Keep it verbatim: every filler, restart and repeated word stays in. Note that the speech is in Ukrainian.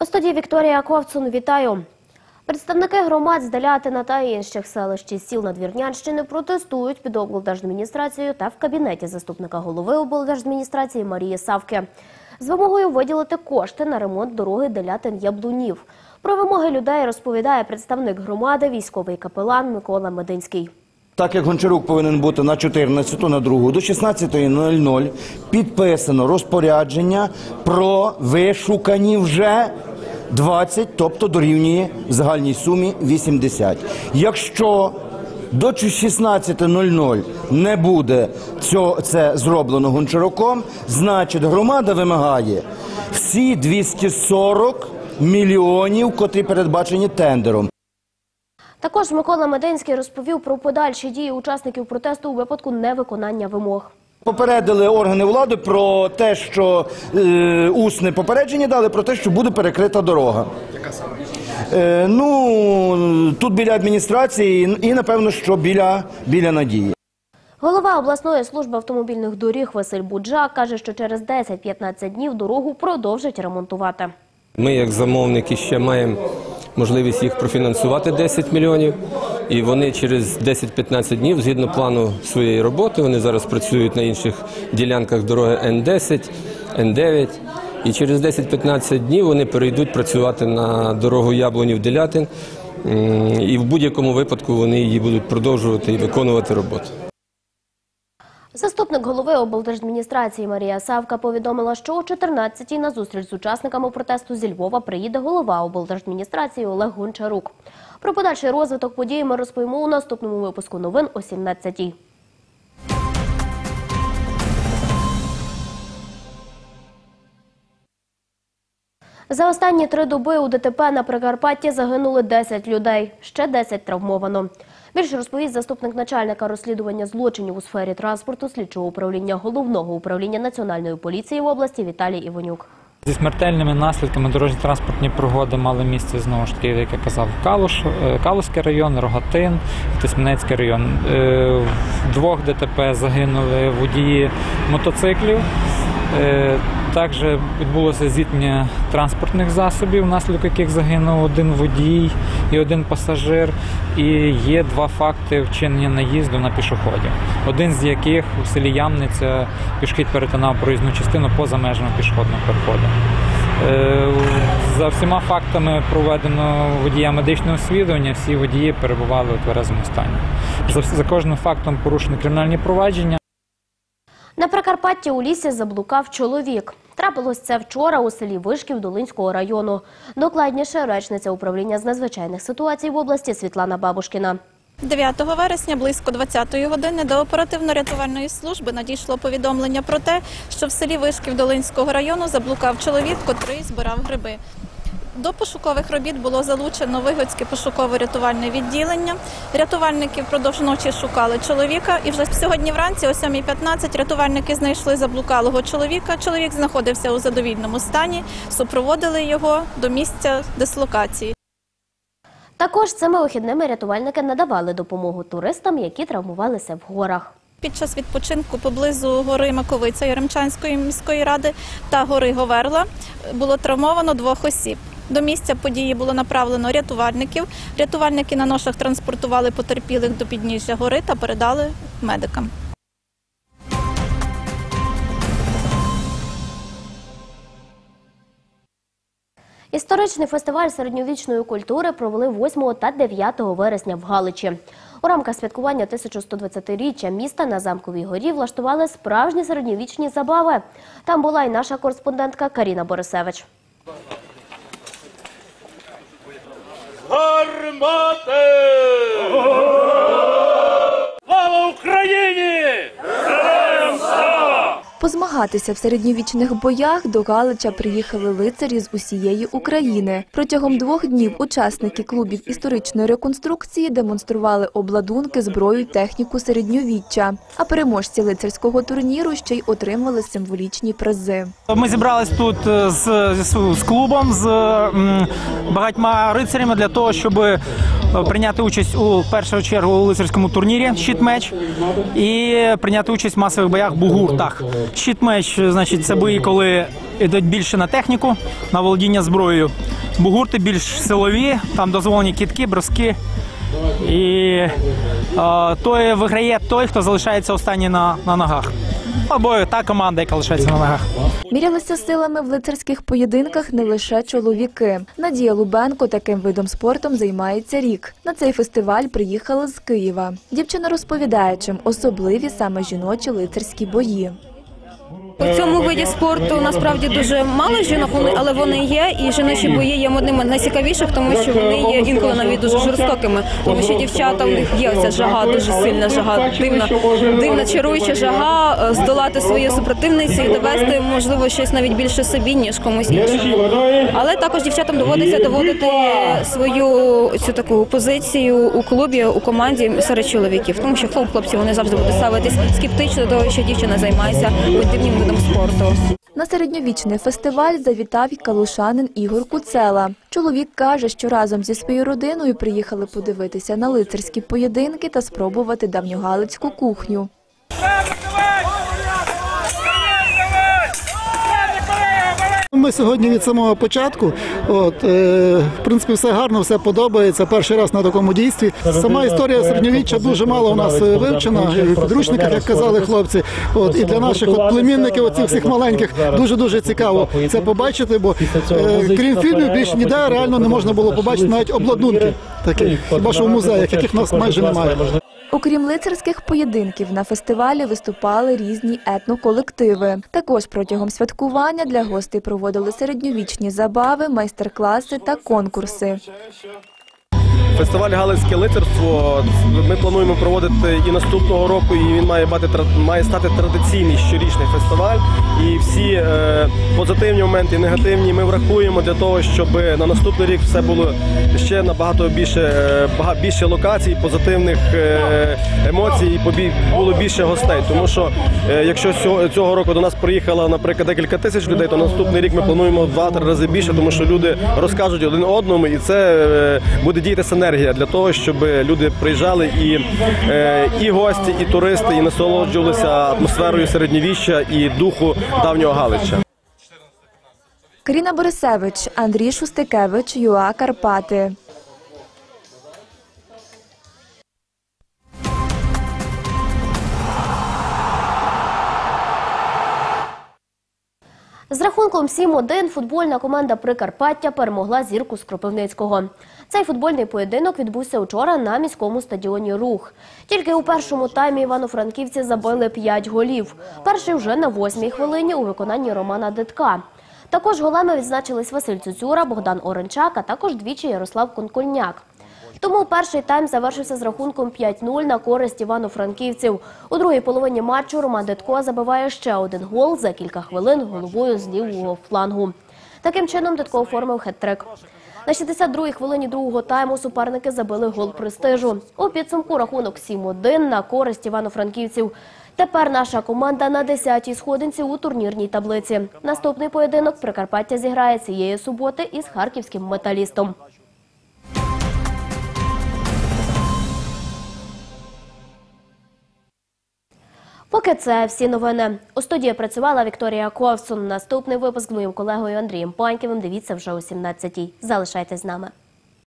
У студії Вікторія Ковцун. Вітаю! Представники громад з Делятина та інших селищ і сіл Надвірнянщини протестують під облдержадміністрацією та в кабінеті заступника голови облдержадміністрації Марії Савки з вимогою виділити кошти на ремонт дороги Делятин-Яблунів. Про вимоги людей розповідає представник громади, військовий капелан Микола Мединський. Так як Гончарук повинен бути на чотирнадцяту, на другу, до шістнадцятої нуль нуль підписано розпорядження про вишукані вже двадцять, тобто дорівнює загальній сумі вісімдесят. Якщо до шістнадцятої нуль нуль не буде цього, це зроблено Гончаруком, значить громада вимагає всі двісті сорок мільйонів, котрі передбачені тендером. Також Микола Мединський розповів про подальші дії учасників протесту у випадку невиконання вимог. Попередили органи влади про те, що е, усне попередження дали про те, що буде перекрита дорога. Яка саме? Е, ну, тут біля адміністрації і, напевно, що біля, біля Надії. Голова обласної служби автомобільних доріг Василь Буджак каже, що через десять-п'ятнадцять днів дорогу продовжать ремонтувати. Ми, як замовники, ще маємо можливість їх профінансувати десять мільйонів. І вони через десять-п'ятнадцять днів, згідно плану своєї роботи, вони зараз працюють на інших ділянках дороги Н десять, Н дев'ять. І через десять-п'ятнадцять днів вони перейдуть працювати на дорогу Яблунів-Делятин. І в будь-якому випадку вони її будуть продовжувати і виконувати роботу. Заступник голови облдержадміністрації Марія Савка повідомила, що о чотирнадцятій на зустріч з учасниками протесту зі Львова приїде голова облдержадміністрації Олег Гончарук. Про подальший розвиток подій ми розповімо у наступному випуску новин о сімнадцятій. За останні три доби у ДТП на Прикарпатті загинули десять людей, ще десять травмовано. Більше розповість заступник начальника розслідування злочинів у сфері транспорту слідчого управління Головного управління Національної поліції в області Віталій Іванюк. Зі смертельними наслідками дорожньо-транспортні пригоди мали місце, знову ж таки, як я казав, Калуш, Калузький район, Рогатин, Тисменецький район. В двох ДТП загинули водії мотоциклів. Також відбулося зіткнення транспортних засобів, внаслідок яких загинув один водій і один пасажир. І є два факти вчинення наїзду на пішоходів. Один з яких у селі Ямниця пішохід перетинав проїзну частину поза межами пішохідного переходу. За всіма фактами проведено водія медичного освідування, всі водії перебували у тверезому стані. За, за кожним фактом порушені кримінальні провадження. На Прикарпатті у лісі заблукав чоловік. Трапилось це вчора у селі Вишків Долинського району. Докладніше речниця управління з надзвичайних ситуацій в області Світлана Бабушкіна. дев'ятого вересня близько двадцятої години до оперативно-рятувальної служби надійшло повідомлення про те, що в селі Вишків Долинського району заблукав чоловік, котрий збирав гриби. До пошукових робіт було залучено Вигодське пошуково-рятувальне відділення. Рятувальники впродовж ночі шукали чоловіка. І вже сьогодні вранці о сьомій п'ятнадцять рятувальники знайшли заблукалого чоловіка. Чоловік знаходився у задовільному стані, супроводили його до місця дислокації. Також цими вихідними рятувальники надавали допомогу туристам, які травмувалися в горах. Під час відпочинку поблизу гори Маковиця Яремчанської міської ради та гори Говерла було травмовано двох осіб. До місця події було направлено рятувальників. Рятувальники на ношах транспортували потерпілих до підніжжя гори та передали медикам. Історичний фестиваль середньовічної культури провели восьмого та дев'ятого вересня в Галичі. У рамках святкування тисяча сто двадцятиріччя міста на Замковій горі влаштували справжні середньовічні забави. Там була й наша кореспондентка Каріна Борисевич. Гармати! Слава Україні! Героям слава! Позмагатися в середньовічних боях до Галича приїхали лицарі з усієї України. Протягом двох днів учасники клубів історичної реконструкції демонстрували обладунки, зброю й техніку середньовіччя. А переможці лицарського турніру ще й отримали символічні призи. Ми зібрались тут з, з клубом, з багатьма рицарями для того, щоб прийняти участь у першу чергу у лицарському турнірі «Щит-меч» і прийняти участь в масових боях «Бугуртах». «Щит-меч» – значить, це бої, коли йдуть більше на техніку, на володіння зброєю. бугурти більш силові, там дозволені кидки, броски. І е, той виграє той, хто залишається останній на, на ногах. Або та команда, яка лишається на ногах. Мірялися силами в лицарських поєдинках не лише чоловіки. Надія Лубенко таким видом спортом займається рік. На цей фестиваль приїхала з Києва. Дівчина розповідає, чим особливі саме жіночі лицарські бої. У цьому виді спорту насправді дуже мало жінок, але вони є, і жіночі бої є одними з найцікавіших, тому що вони є інколи навіть дуже жорстокими, тому що дівчата, у них є оця жага, дуже сильна жага, дивна, дивна чаруюча жага, здолати свою супротивницю і довести, можливо, щось навіть більше собі, ніж комусь іншому. Але також дівчатам доводиться доводити свою цю таку позицію у клубі, у команді серед чоловіків, тому що хлопці вони завжди будуть ставитись скептично до того, що дівчина займається подібним видом спорту. На середньовічний фестиваль завітав і калушанин Ігор Куцела. Чоловік каже, що разом зі своєю родиною приїхали подивитися на лицарські поєдинки та спробувати давньогалицьку кухню. Ми сьогодні від самого початку, от, е, в принципі, все гарно, все подобається. Перший раз на такому дійстві. Сама історія середньовіччя дуже мало у нас вивчена, в підручниках, як казали хлопці. От, і для наших от, племінників, оцих всіх маленьких, дуже-дуже цікаво це побачити, бо е, крім фільмів, більш ніде реально не можна було побачити навіть обладунки такі, хіба що в музеях, яких в нас майже немає. Окрім лицарських поєдинків, на фестивалі виступали різні етноколективи. Також протягом святкування для гостей проводили середньовічні забави, майстер-класи та конкурси. Фестиваль «Галицьке лицарство» ми плануємо проводити і наступного року, і він має, бати, має стати традиційний щорічний фестиваль. І всі е, позитивні моменти і негативні ми врахуємо для того, щоб на наступний рік все було ще набагато більше, е, більше локацій, позитивних е, емоцій, і було більше гостей. Тому що е, якщо цього, цього року до нас приїхало, наприклад, декілька тисяч людей, то наступний рік ми плануємо в два-три рази більше, тому що люди розкажуть один одному, і це е, буде діяти синергія для того, щоб люди приїжджали і, е, і гості, і туристи, і насолоджувалися атмосферою середньовіччя і духу давнього Галича. Каріна Борисевич, Андрій Шустикевич, ЮА Карпати. З рахунком сім один футбольна команда Прикарпаття перемогла Зірку з Кропивницького. Цей футбольний поєдинок відбувся вчора на міському стадіоні «Рух». Тільки у першому таймі івано-франківці забили п'ять голів. Перший вже на восьмій хвилині у виконанні Романа Дедка. Також голами відзначились Василь Цюцюра, Богдан Оренчак, а також двічі Ярослав Конкольняк. Тому перший тайм завершився з рахунком п'ять нуль на користь івано-франківців. У другій половині матчу Роман Дедко забиває ще один гол за кілька хвилин головою з лівого флангу. Таким чином Дедко оформив хет-трик. На шістдесят другій хвилині другого тайму суперники забили гол престижу. У підсумку рахунок сім один на користь івано-франківців. Тепер наша команда на десятій сходинці у турнірній таблиці. Наступний поєдинок Прикарпаття зіграє цієї суботи із харківським «Металістом». Поки це всі новини. У студії працювала Вікторія Ковсон. Наступний випуск з моїм колегою Андрієм Паньківим дивіться вже о сімнадцятій. Залишайтесь з нами.